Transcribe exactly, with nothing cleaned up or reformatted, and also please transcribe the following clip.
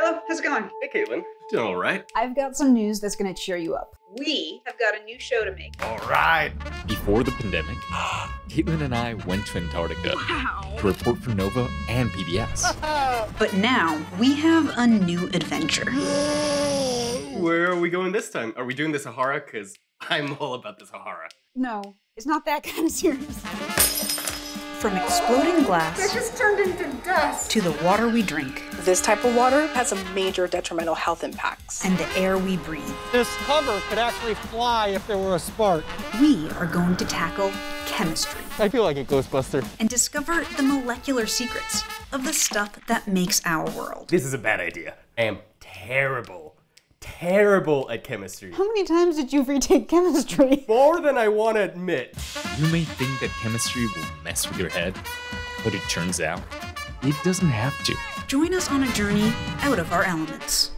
Arlo, how's it going? Hey, Caitlin. Doing all right. I've got some news that's gonna cheer you up. We have got a new show to make. All right. Before the pandemic, Caitlin and I went to Antarctica Wow. to report for Nova and P B S. But now we have a new adventure. Where are we going this time? Are we doing the Sahara? Because I'm all about the Sahara. No, it's not that kind of serious. From exploding glass That just turned into dust. to the water we drink This type of water has some major detrimental health impacts. and the air we breathe, This cover could actually fly if there were a spark. we are going to tackle chemistry I feel like a Ghostbuster. and discover the molecular secrets of the stuff that makes our world. This is a bad idea. I am terrible, terrible at chemistry. How many times did you retake chemistry? More than I want to admit. You may think that chemistry will mess with your head, but it turns out it doesn't have to. Join us on a journey out of our elements.